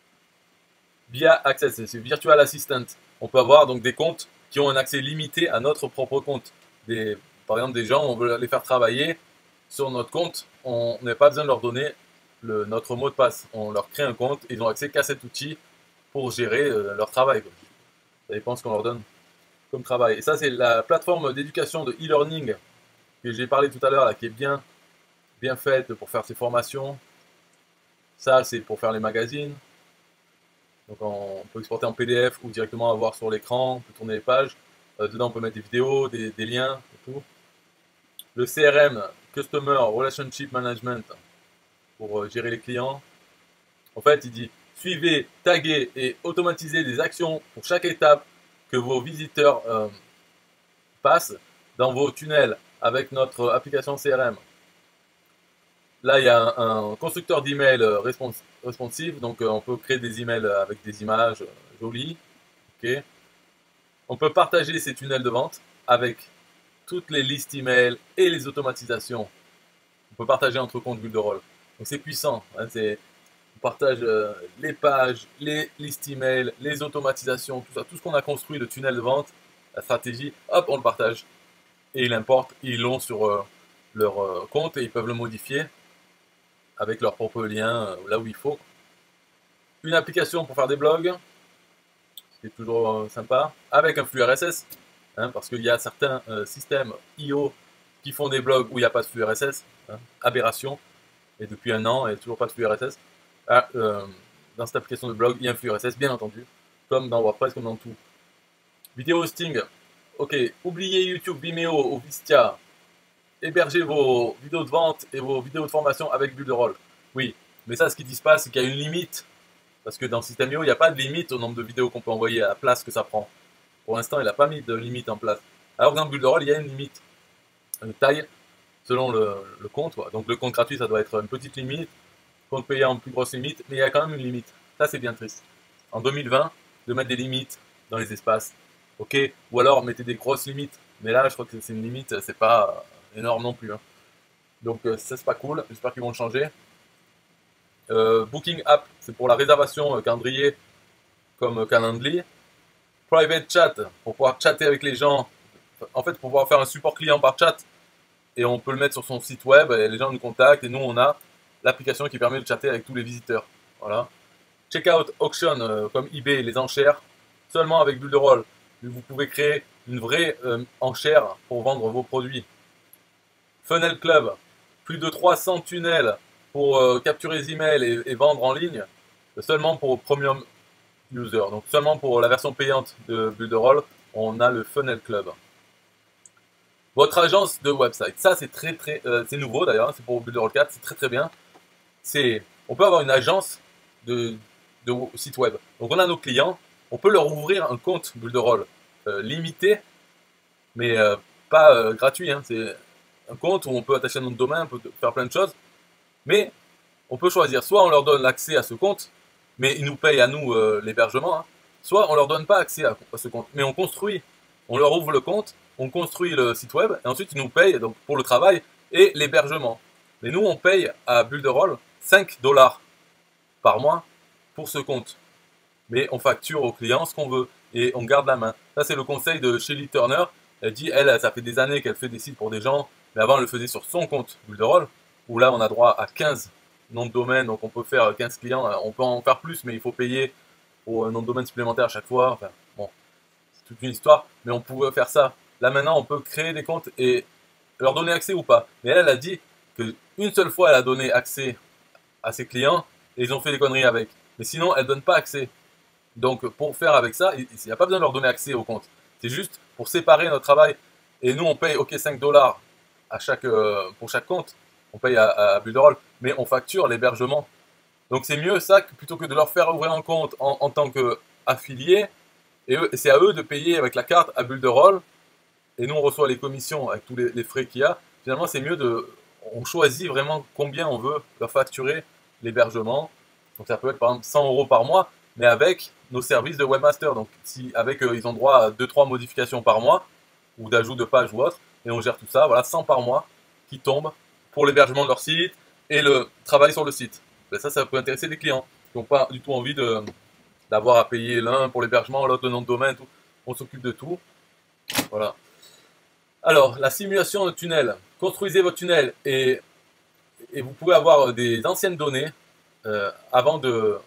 [SPEAKER 1] Via Access, c'est Virtual Assistant. On peut avoir donc des comptes qui ont un accès limité à notre propre compte. Des, par exemple, des gens, on veut les faire travailler sur notre compte. On n'a pas besoin de leur donner le, notre mot de passe. On leur crée un compte. Ils ont accès qu'à cet outil pour gérer euh, leur travail. Quoi. Ça dépend ce qu'on leur donne comme travail. Et ça, c'est la plateforme d'éducation de e-learning que j'ai parlé tout à l'heure, là, qui est bien, bien faite pour faire ses formations. Ça, c'est pour faire les magazines. Donc on peut exporter en P D F ou directement avoir sur l'écran, on peut tourner les pages. Euh, dedans, on peut mettre des vidéos, des, des liens et tout. Le C R M, Customer Relationship Management, pour euh, gérer les clients. En fait, il dit suivez, taguez et automatisez des actions pour chaque étape que vos visiteurs euh, passent dans vos tunnels avec notre application C R M. Là, il y a un, un constructeur d'email respons responsive, donc euh, on peut créer des emails avec des images euh, jolies. Okay. On peut partager ces tunnels de vente avec toutes les listes email et les automatisations. On peut partager entre comptes Builderall. Donc c'est puissant. Hein, on partage euh, les pages, les listes email, les automatisations, tout ça, tout ce qu'on a construit, le tunnel de vente, la stratégie, hop, on le partage. Et ils l'importent, ils l'ont sur euh, leur euh, compte et ils peuvent le modifier avec leur propre lien euh, là où il faut. Une application pour faire des blogs, c'est toujours euh, sympa, avec un flux R S S, hein, parce qu'il y a certains euh, systèmes I O qui font des blogs où il n'y a pas de flux R S S, hein, aberration, et depuis un an, il n'y a toujours pas de flux R S S. Ah, euh, dans cette application de blog, il y a un flux R S S, bien entendu, comme dans WordPress, comme dans tout. Vidéo hosting, ok, oubliez YouTube, Vimeo ou Vistia, hébergez vos vidéos de vente et vos vidéos de formation avec Builderall. Oui, mais ça, ce qu'ils disent pas, c'est qu'il y a une limite. Parce que dans System.io, il n'y a pas de limite au nombre de vidéos qu'on peut envoyer à la place que ça prend. Pour l'instant, il n'a pas mis de limite en place. Alors que dans Builderall, il y a une limite. Une taille selon le, le compte. Quoi. Donc le compte gratuit, ça doit être une petite limite. Compte payant, en plus grosse limite. Mais il y a quand même une limite. Ça, c'est bien triste. En deux mille vingt, de mettre des limites dans les espaces. Ok. Ou alors, mettez des grosses limites. Mais là, je crois que c'est une limite, c'est pas énorme non plus. Hein. Donc euh, ça, c'est pas cool. J'espère qu'ils vont le changer. Euh, Booking App, c'est pour la réservation euh, calendrier comme euh, Calendly. Private Chat, pour pouvoir chatter avec les gens. En fait, pour pouvoir faire un support client par chat. Et on peut le mettre sur son site web et les gens nous contactent. Et nous, on a l'application qui permet de chatter avec tous les visiteurs. Voilà. Checkout Auction, euh, comme eBay, les enchères. Seulement avec Builderall. Vous pouvez créer une vraie euh, enchère pour vendre vos produits. Funnel Club, plus de trois cents tunnels pour euh, capturer les emails et, et vendre en ligne, seulement pour Premium User. Donc seulement pour la version payante de Builderall, on a le Funnel Club. Votre agence de website, ça c'est très très, euh, c'est nouveau d'ailleurs, c'est pour Builderall quatre, c'est très très bien. C'est, on peut avoir une agence de, de site web. Donc on a nos clients, on peut leur ouvrir un compte Builderall euh, limité, mais euh, pas euh, gratuit. Hein, c'est un compte où on peut attacher un nom de domaine, on peut faire plein de choses. Mais on peut choisir, soit on leur donne l'accès à ce compte, mais ils nous payent à nous euh, l'hébergement, hein, soit on leur donne pas accès à, à ce compte, mais on construit, on leur ouvre le compte, on construit le site web, et ensuite ils nous payent donc, pour le travail et l'hébergement. Mais nous, on paye à Builderall cinq dollars par mois pour ce compte. Mais on facture au client ce qu'on veut, et on garde la main. Ça, c'est le conseil de Shelly Turner. Elle dit, elle, ça fait des années qu'elle fait des sites pour des gens, mais avant, elle le faisait sur son compte Builderall, où là, on a droit à quinze noms de domaine, donc on peut faire quinze clients, on peut en faire plus, mais il faut payer pour un nom de domaine supplémentaire à chaque fois. Enfin, bon, c'est toute une histoire, mais on pouvait faire ça. Là maintenant, on peut créer des comptes et leur donner accès ou pas. Mais elle, elle a dit qu'une seule fois, elle a donné accès à ses clients et ils ont fait des conneries avec. Mais sinon, elle donne pas accès. Donc, pour faire avec ça, il n'y a pas besoin de leur donner accès au compte. C'est juste pour séparer notre travail. Et nous, on paye, ok, cinq dollars à chaque, euh, pour chaque compte. On paye à, à Builderall, mais on facture l'hébergement. Donc c'est mieux ça que plutôt que de leur faire ouvrir un compte en, en tant qu'affilié. Et, et c'est à eux de payer avec la carte à bulle de rôle. Et nous on reçoit les commissions avec tous les, les frais qu'il y a. Finalement c'est mieux de... On choisit vraiment combien on veut leur facturer l'hébergement. Donc ça peut être par exemple cent euros par mois, mais avec nos services de webmaster. Donc si avec euh, ils ont droit à deux trois modifications par mois, ou d'ajout de page ou autre, et on gère tout ça, voilà, cent par mois qui tombent pour l'hébergement de leur site et le travail sur le site. Ben ça, ça peut intéresser des clients qui n'ont pas du tout envie de, d'avoir à payer l'un pour l'hébergement, l'autre le nom de domaine, tout. On s'occupe de tout. Voilà. Alors, la simulation de tunnel. Construisez votre tunnel et, et vous pouvez avoir des anciennes données euh, avant de,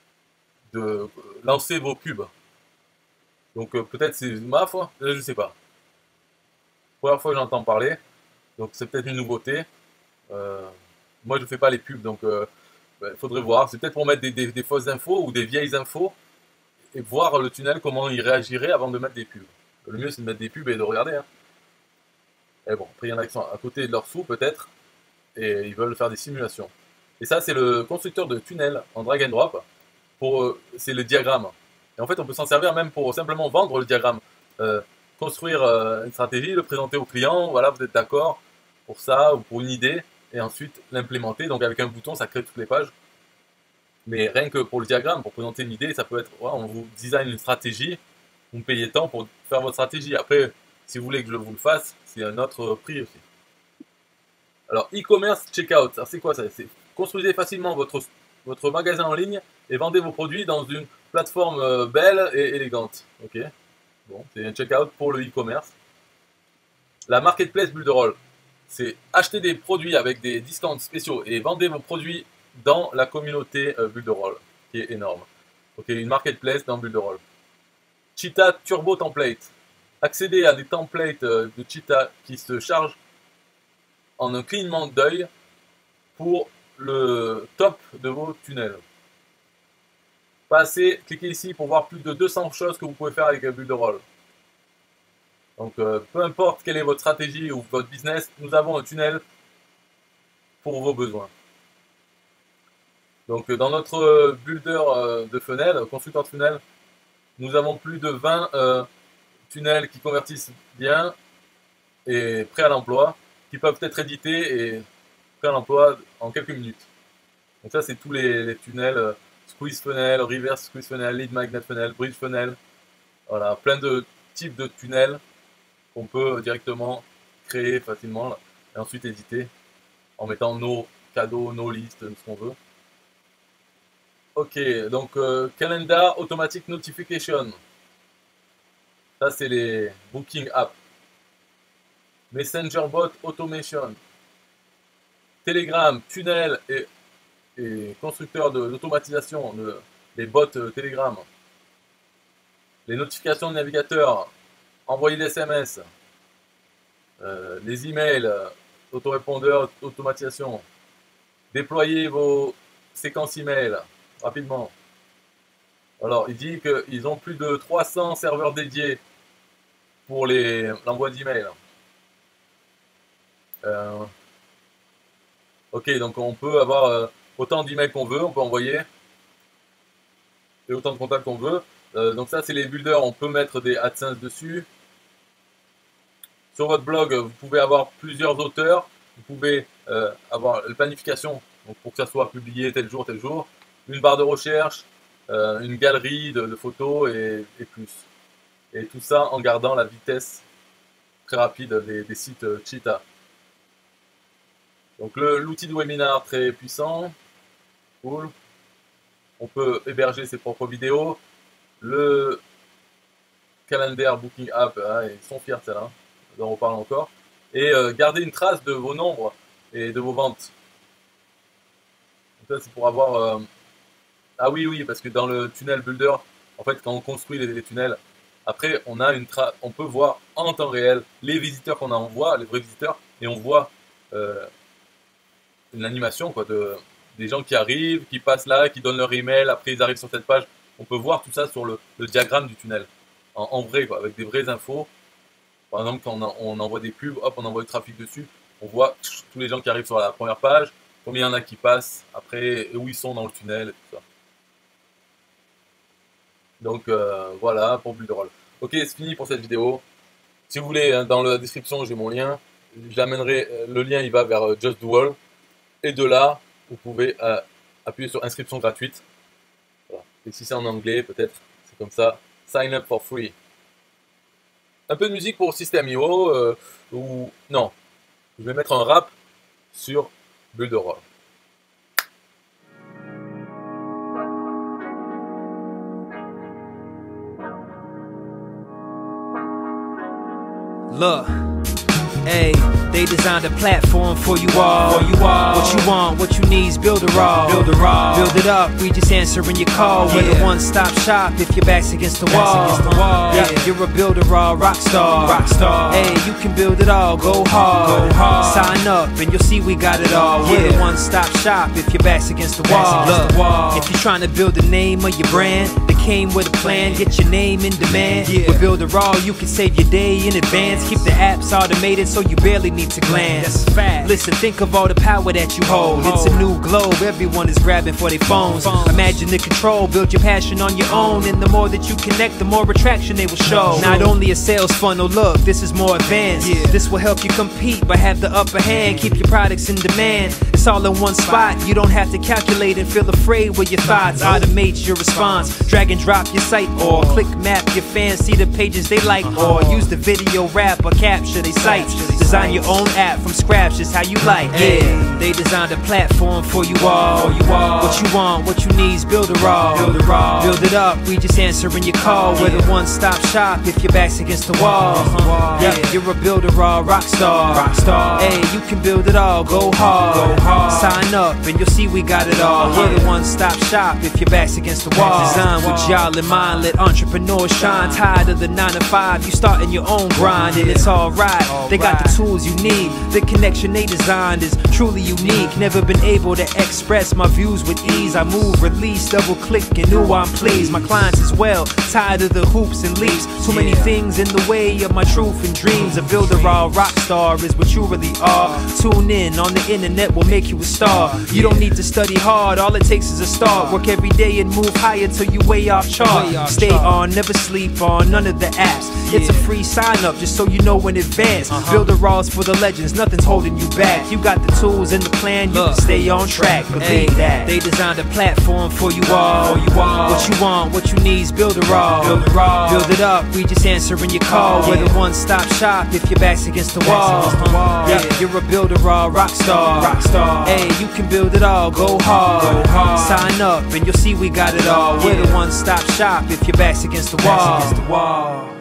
[SPEAKER 1] de lancer vos pubs. Donc euh, peut-être c'est ma foi, je ne sais pas. Première fois que j'entends parler, donc c'est peut-être une nouveauté. Euh, moi je ne fais pas les pubs, donc il euh, ben, faudrait voir. C'est peut-être pour mettre des, des, des fausses infos ou des vieilles infos et voir le tunnel comment il réagirait avant de mettre des pubs. Le mieux c'est de mettre des pubs et de regarder. Hein. Et bon, après il y en a qui sont à côté de leur sous peut-être et ils veulent faire des simulations. Et ça c'est le constructeur de tunnel en drag and drop. Pour, euh, c'est le diagramme. Et en fait on peut s'en servir même pour simplement vendre le diagramme. Euh, construire euh, une stratégie, le présenter au client, voilà, vous êtes d'accord pour ça ou pour une idée, et ensuite l'implémenter. Donc avec un bouton, ça crée toutes les pages. Mais rien que pour le diagramme, pour présenter une idée, ça peut être, ouais, on vous design une stratégie, vous me payez tant pour faire votre stratégie. Après, si vous voulez que je vous le fasse, c'est un autre prix aussi. Alors, e-commerce checkout, alors c'est quoi ça? C'est construisez facilement votre, votre magasin en ligne et vendez vos produits dans une plateforme euh, belle et élégante. Ok. Bon, c'est un checkout pour le e-commerce. La marketplace bulle de rôle, c'est acheter des produits avec des discounts spéciaux et vendez vos produits dans la communauté euh, bulle de rôle, qui est énorme. Ok, une marketplace dans bulle de rôle. Cheetah Turbo Template. Accédez à des templates euh, de Cheetah qui se chargent en un clignement d'œil pour le top de vos tunnels. Passez, cliquez ici pour voir plus de deux cents choses que vous pouvez faire avec un bulle de rôle. Donc, euh, peu importe quelle est votre stratégie ou votre business, nous avons un tunnel pour vos besoins. Donc, euh, dans notre euh, builder euh, de funnel, constructeur de funnel, nous avons plus de vingt euh, tunnels qui convertissent bien et prêts à l'emploi, qui peuvent être édités et prêts à l'emploi en quelques minutes. Donc ça, c'est tous les, les tunnels euh, squeeze funnel, reverse squeeze funnel, lead magnet funnel, bridge funnel. Voilà, plein de types de tunnels qu'on peut directement créer facilement et ensuite éditer en mettant nos cadeaux, nos listes, ce qu'on veut. Ok, donc euh, Calendar Automatic Notification. Ça, c'est les Booking App. Messenger Bot Automation. Telegram, Tunnel et, et constructeur d'automatisation, de, des bots euh, Telegram. Les notifications de navigateur, envoyer des S M S, euh, les emails, euh, autorépondeurs, automatisation. Déployer vos séquences email rapidement. Alors, il dit qu'ils ont plus de trois cents serveurs dédiés pour l'envoi d'email. Euh, ok, donc on peut avoir euh, autant d'emails qu'on veut, on peut envoyer, et autant de contacts qu'on veut. Euh, donc ça, c'est les builders, on peut mettre des AdSense dessus. Sur votre blog, vous pouvez avoir plusieurs auteurs, vous pouvez euh, avoir la planification, donc pour que ça soit publié tel jour, tel jour, une barre de recherche, euh, une galerie de, de photos et, et plus. Et tout ça en gardant la vitesse très rapide des, des sites euh, Cheetah. Donc l'outil de webinar très puissant, cool. On peut héberger ses propres vidéos. Le calendar Booking App, hein, ils sont fiers de celle-là, dont on parle encore. Et euh, garder une trace de vos nombres et de vos ventes. Donc ça c'est pour avoir... Euh... Ah oui, oui, parce que dans le tunnel builder, en fait, quand on construit les, les tunnels, après on a une trace, on peut voir en temps réel les visiteurs qu'on envoie, les vrais visiteurs, et on voit euh, une animation quoi, de, des gens qui arrivent, qui passent là, qui donnent leur email, après ils arrivent sur cette page. On peut voir tout ça sur le, le diagramme du tunnel, en, en vrai, quoi, avec des vraies infos. Par exemple, quand on, on envoie des pubs, hop, on envoie du trafic dessus, on voit tous les gens qui arrivent sur la première page, combien il y en a qui passent après, et où ils sont dans le tunnel, et tout ça. Donc euh, voilà pour Builderall. Ok, c'est fini pour cette vidéo. Si vous voulez, dans la description, j'ai mon lien. J'amènerai, le lien il va vers Just Do All. Et de là, vous pouvez euh, appuyer sur inscription gratuite. Voilà. Et si c'est en anglais, peut-être, c'est comme ça. Sign up for free. Un peu de musique pour System I O. Euh, ou non, je vais mettre un rap sur Builderall.
[SPEAKER 2] Look, hey, they designed a platform for you all. For you all. What you want, what you need is Builderall. Builderall. Build it up, we just answering your call. Yeah. We're the one-stop shop if your back's against the wall. Against the wall. Yeah, yeah. You're a Builderall rock star. Rock star. Hey, you can build it all, go hard. Go hard. Sign up and you'll see we got it all. Yeah. We're the one-stop shop if your back's against the wall. Against the wall. If you're trying to build the name of your brand, came with a plan, get your name in demand. Yeah. With Builderall, you can save your day in advance. Keep the apps automated so you barely need to glance. That's fact. Listen, think of all the power that you hold. hold. It's a new globe, everyone is grabbing for their phones. phones. Imagine the control, build your passion on your own. And the more that you connect, the more attraction they will show. Not only a sales funnel, look, this is more advanced. Yeah. This will help you compete, but have the upper hand. Keep your products in demand. It's all in one spot. You don't have to calculate and feel afraid with your thoughts. Automate your response. Drag and drop your site or click map your fans see the pages they like, or use the video rap or capture they sites. Design your own app from scratch, just how you like. Yeah, they designed a platform for you all. What you want, what you need is Builderall. Build it up, we just answering your call. We're the one-stop shop if your back's against the wall. Yeah, you're a Builderall rock star. Hey, you can build it all, go hard. Sign up and you'll see we got it all. We're the one-stop shop if your back's against the wall. Design with y'all in mind, let entrepreneurs shine. Tired of the nine to five, you starting your own grind, and it's alright. They got the tools you need. The connection they designed is truly unique. Never been able to express my views with ease. I move, release, double click, and ooh, I'm pleased. My clients as well, tired of the hoops and leaps. Too many things in the way of my truth and dreams. A Builderall rock star is what you really are. Tune in on the internet will make you a star. You don't need to study hard, all it takes is a start. Work every day and move higher till you way off chart. Stay on, never sleep on none of the apps. It's a free sign up just so you know in advance. Builderall's for the legends, nothing's holding you back. You got the tools and the plan, you can stay on track. Believe that. They designed a platform for you all. What you want, what you need is Builderall. Build it up, we just answering your call. We're the one-stop shop if your back's against the wall. Yeah, you're a Builderall rock star. Hey, you can build it all, go hard. Sign up and you'll see we got it all. We're the one-stop shop if your back's against the wall.